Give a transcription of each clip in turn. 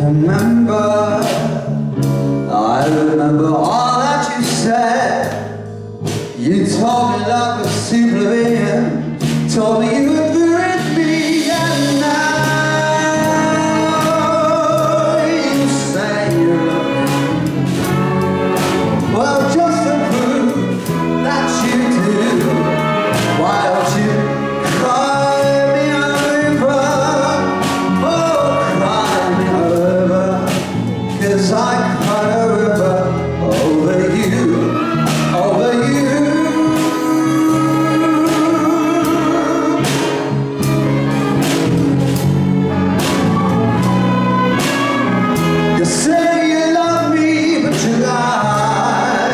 remember, I remember all that you said. You told me love was superhuman, told me you would be with me, and now you say you love me. Well, just to prove that you do, why don't you cry me a river? Oh, cry me a river, 'cause I cried a river over you, over you. You say you love me, but you lie.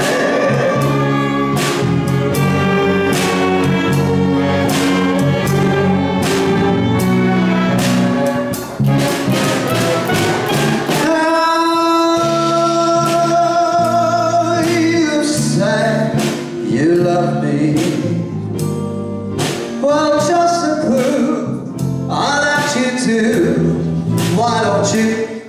Now you say you love me. Well, just to prove all that you do, why don't you